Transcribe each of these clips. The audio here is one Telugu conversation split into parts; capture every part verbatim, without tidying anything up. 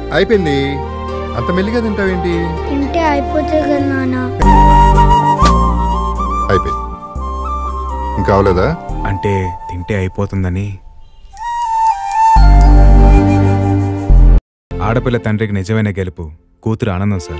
అయిపోయింది. అంత మెల్లిగా తింటావేంటి? తింటే అయిపోతుంది కదా నాన్న. అయిపోయింది. ఇంకా అవలేదా? అంటే తింటే అయిపోతుందని. ఆడపిల్ల తండ్రికి నిజమైన గెలుపు కూతురు ఆనందం సార్.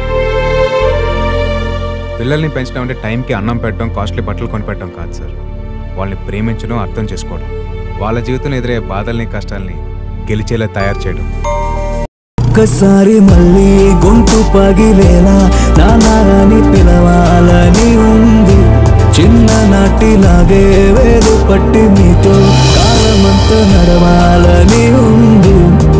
పిల్లల్ని పెంచడం అంటే టైంకి అన్నం పెట్టడం, కాస్ట్లీ బట్టలు కొనిపెట్టడం కాదు సార్. వాళ్ళని ప్రేమించడం, అర్థం చేసుకోవడం, వాళ్ళ జీవితంలో ఎదురయ్యే బాధల్ని కష్టాల్ని గెలిచేలా తయారు చేయడం. ఒక్కసారి మళ్ళీ గొంతు పగిలేలా నాన్నని పిలవాలని ఉంది. చిన్ననాటిలాగే వేలు పట్టి మీతో కాలమంతా నడవాలని ఉంది.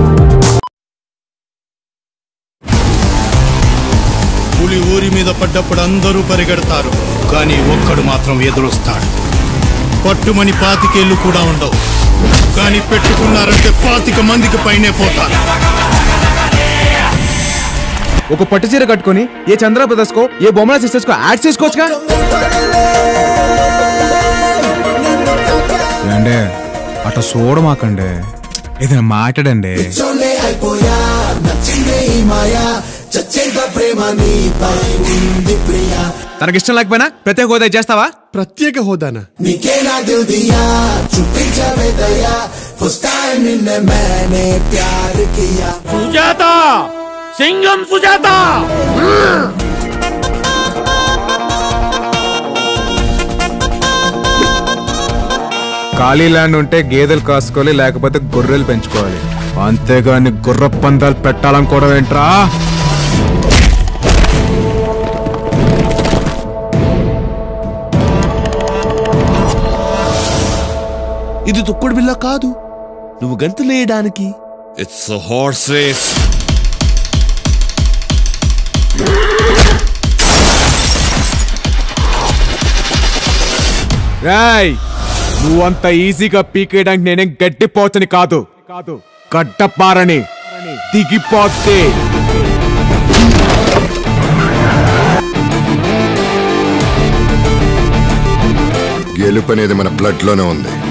పులి ఊరి మీద పడ్డప్పుడు అందరూ పరిగెడతారు, కానీ ఒక్కడు మాత్రం ఎదురొస్తాడు. పట్టుమని పాతికేళ్లు కూడా ఉండవు, కానీ పెట్టుకున్నారంటే పాతిక మందికి పైనే పోతారు. ఒక పట్టు చీర కట్టుకుని ఏ చంద్ర బ్రదర్స్ కో, ఏ బొమ్మల సిస్టర్స్ కో యాడ్ చేసుకోవచ్చుగా. అంటే అట్లా చూడమాకండి, ఏదైనా మాట్లాడండి. తనకిష్టం లేకపోయినా ప్రత్యేక హోదా చేస్తావా? ప్రత్యేక హోదానా? సుజాత, సింగం సుజాత. ఖాళీ ల్యాండ్ ఉంటే గేదెలు కాసుకోవాలి, లేకపోతే గొర్రెలు పెంచుకోవాలి. అంతేగాని గుర్ర పందాలు పెట్టాలనుకోవడం ఏంట్రా? ఇది తొక్కుడు బిల్ల కాదు, నువ్వు గంతులేయడానికి. It's a horse race. రాయ్, నువ్వంత ఈజీగా పీకేయడానికి నేనేం గట్టిపోతని కాదు, కట్టపారని దిగిపోతే. గెలుపు అనేది మన బ్లడ్ లోనే ఉంది.